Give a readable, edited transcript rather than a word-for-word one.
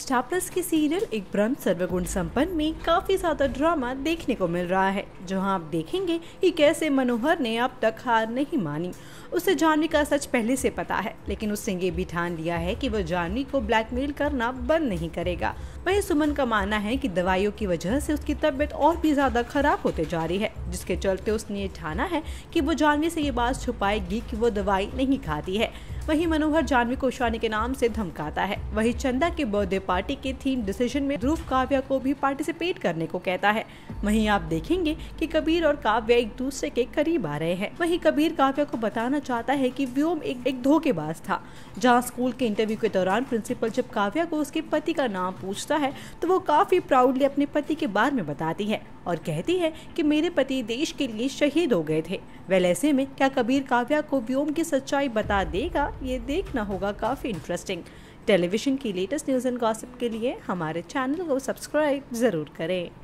Star plus की serial एक ब्रह्म सर्वगुण संपन्न में काफी ज्यादा ड्रामा देखने को मिल रहा है, जहां आप देखेंगे कि कैसे मनोहर ने अब तक हार नहीं मानी। उसे जानवी का सच पहले से पता है, लेकिन उसने ये भी ठान लिया है कि वह जानवी को ब्लैकमेल करना बंद नहीं करेगा। वहीं सुमन का मानना है कि दवाइयों की वजह से उसकी तबीयत और भी ज्यादा खराब होते जा रही है, जिसके चलते उसने ये ठाना है कि वो जानवी से ये बात छुपाएगी कि वो दवाई नहीं खाती है। वहीं मनोहर जानवी को शानी के नाम से धमकाता है। वहीं चंदा के बर्थडे पार्टी के थीम डिसीजन में ध्रुव काव्या को भी पार्टिसिपेट करने को कहता है। वहीं आप देखेंगे कि कबीर और काव्या एक दूसरे के करीब आ रहे हैं। वहीं कबीर काव्या को बताना चाहता है कि व्योम एक धोखेबाज था। जहां स्कूल के इंटरव्यू के दौरान प्रिंसिपल जब काव्या को उसके पति का नाम पूछता है तो वो काफी प्राउडली अपने पति के बारे में बताती है और कहती है कि मेरे पति देश के लिए शहीद हो गए थे। वेल ऐसे में क्या कबीर काव्या को व्योम की सच्चाई बता देगा? ये देखना होगा काफी इंटरेस्टिंग। टेलीविजन की लेटेस्ट न्यूज़ एंड गॉसिप के लिए हमारे चैनल को सब्सक्राइब जरूर करें।